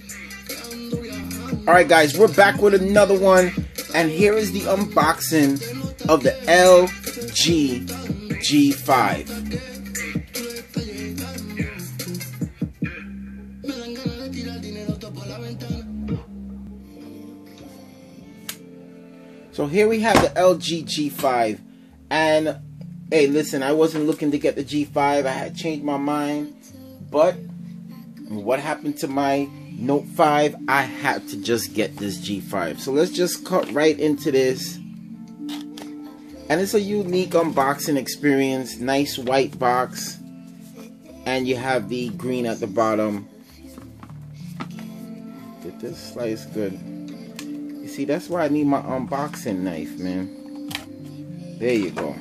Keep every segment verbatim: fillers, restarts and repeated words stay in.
Alright guys, we're back with another one, and here is the unboxing of the L G G five. So here we have the L G G five, and hey, listen, I wasn't looking to get the G five. I had changed my mind, but what happened to my Note five? I had to just get this G five. So let's just cut right into this. And it's a unique unboxing experience. Nice white box, and you have the green at the bottom. Get this slice good. You see, that's why I need my unboxing knife, man. There you go.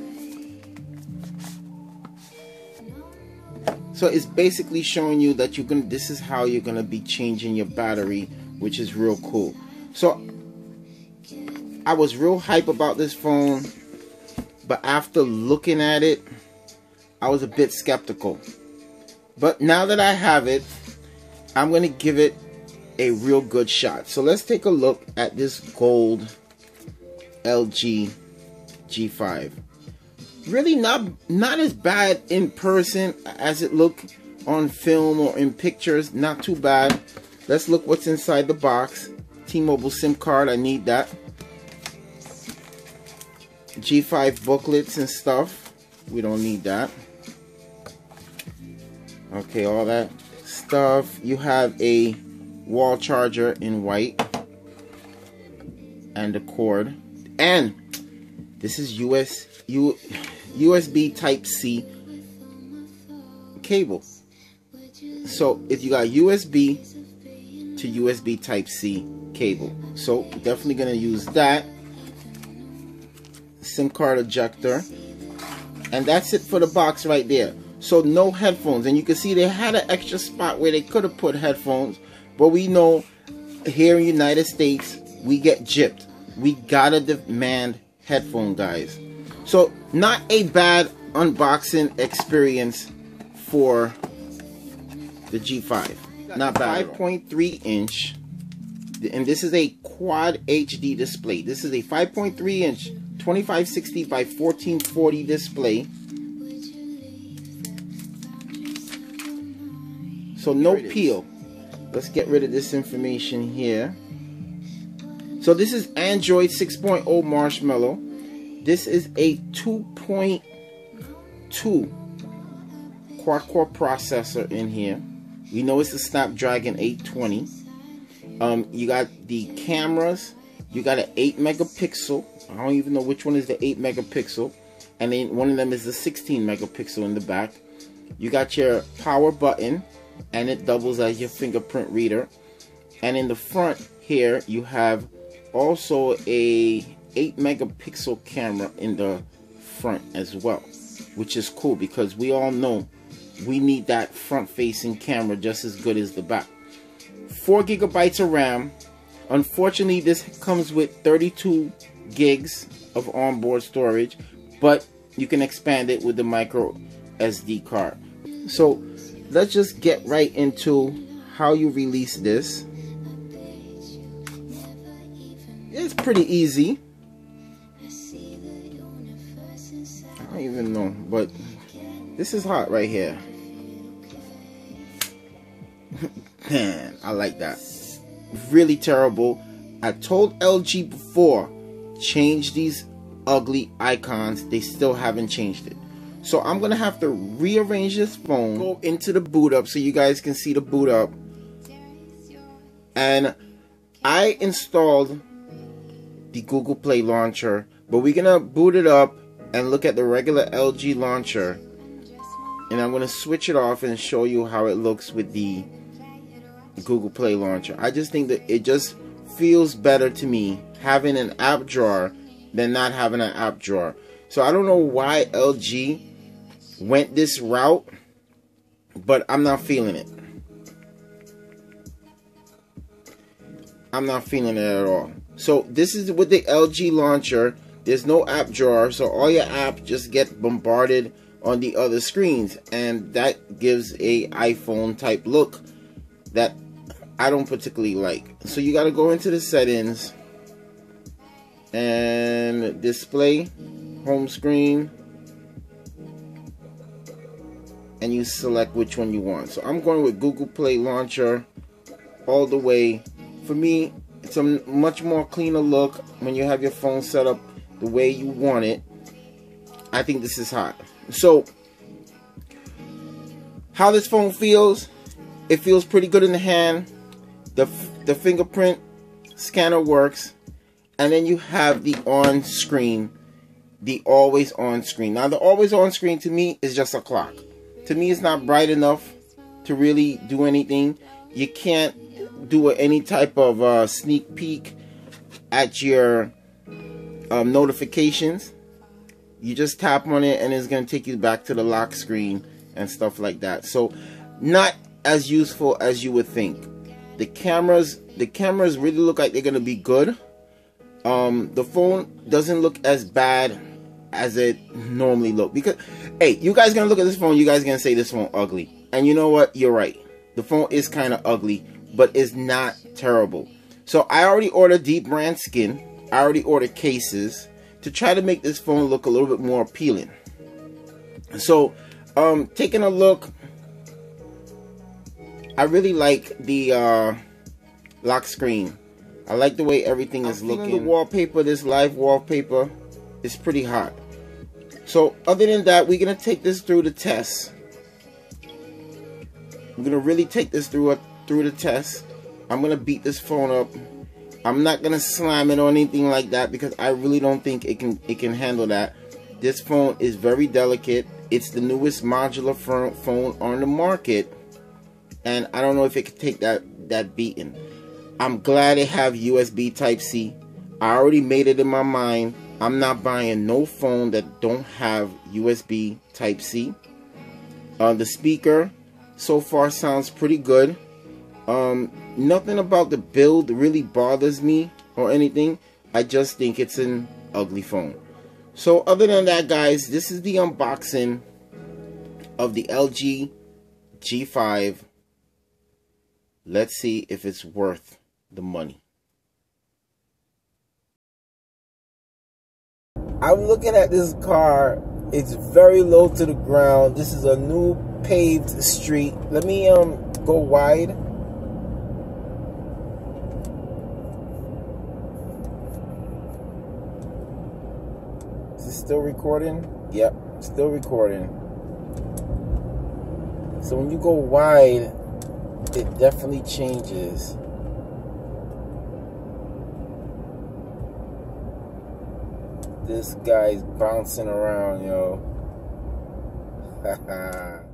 So it's basically showing you that you're gonna, this is how you're gonna be changing your battery, which is real cool. So I was real hype about this phone, but after looking at it, I was a bit skeptical. But now that I have it, I'm gonna give it a real good shot. So let's take a look at this gold L G G five. Really not not as bad in person as it looked on film or in pictures. Not too bad. Let's look what's inside the box. T-Mobile SIM card, I need that. G five booklets and stuff, we don't need that. Okay, all that stuff. You have a wall charger in white and a cord, and this is U S U U S B Type C cable. So if you got U S B to U S B Type C cable, so definitely gonna use that. SIM card ejector, and that's it for the box right there. So no headphones, and you can see they had an extra spot where they could have put headphones, but we know here in the United States we get gypped. We gotta demand headphone, guys. So not a bad unboxing experience for the G five. Not bad. five point three inch, and this is a quad H D display. This is a five point three inch twenty-five sixty by fourteen forty display. So no peel. Let's get rid of this information here. So this is Android six point oh Marshmallow. This is a two point two quad-core processor in here. We know it's a Snapdragon eight twenty. Um, you got the cameras. You got an eight megapixel. I don't even know which one is the eight megapixel. And then one of them is the sixteen megapixel in the back. You got your power button, and it doubles as your fingerprint reader. And in the front here, you have also a eight megapixel camera in the front as well, which is cool because we all know we need that front facing camera just as good as the back. Four gigabytes of RAM. Unfortunately, this comes with thirty-two gigs of onboard storage, but you can expand it with the micro S D card. So let's just get right into how you release this. It's pretty easy. I don't even know, but this is hot right here. Man, I like that. Really terrible. I told L G before, change these ugly icons. They still haven't changed it. So I'm gonna have to rearrange this phone, go into the boot up so you guys can see the boot up. And I installed the Google Play launcher, but we're gonna boot it up and look at the regular L G launcher, and I'm gonna switch it off and show you how it looks with the Google Play launcher. I just think that it just feels better to me having an app drawer than not having an app drawer. So I don't know why L G went this route, but I'm not feeling it. I'm not feeling it at all. So this is with the L G launcher. There's no app drawer, so all your apps just get bombarded on the other screens, and that gives a iPhone type look that I don't particularly like. So you got to go into the settings and display, home screen, and you select which one you want. So I'm going with Google Play Launcher all the way. For me, it's a much more cleaner look when you have your phone set up the way you want it. I think this is hot. So how this phone feels, it feels pretty good in the hand. The, the fingerprint scanner works. And then you have the on screen, the always on screen. Now the always on screen to me is just a clock. To me, it's not bright enough to really do anything. You can't do any type of uh, sneak peek at your um, notifications. You just tap on it and it's going to take you back to the lock screen and stuff like that. So not as useful as you would think. The cameras, the cameras really look like they're going to be good. Um, the phone doesn't look as bad as it normally look, because hey, you guys gonna look at this phone, you guys gonna say this phone ugly, and you know what, you're right, the phone is kind of ugly, but it's not terrible. So I already ordered deep brand skin, I already ordered cases to try to make this phone look a little bit more appealing. So um taking a look, I really like the uh lock screen. I like the way everything is looking. The wallpaper, this live wallpaper, is pretty hot. So other than that, we're gonna take this through the test. We're gonna really take this through a, through the test. I'm gonna beat this phone up. I'm not gonna slam it or anything like that, because I really don't think it can it can handle that. This phone is very delicate. It's the newest modular phone on the market, and I don't know if it can take that that beating. I'm glad they have U S B Type C. I already made it in my mind. I'm not buying no phone that don't have U S B Type C. Uh, the speaker so far sounds pretty good. Um, nothing about the build really bothers me or anything. I just think it's an ugly phone. So other than that, guys, this is the unboxing of the L G G five. Let's see if it's worth the money. I'm looking at this car. It's very low to the ground. This is a new paved street. Let me um go wide. Is it still recording? Yep, still recording. So when you go wide, it definitely changes. This guy's bouncing around, yo. Haha.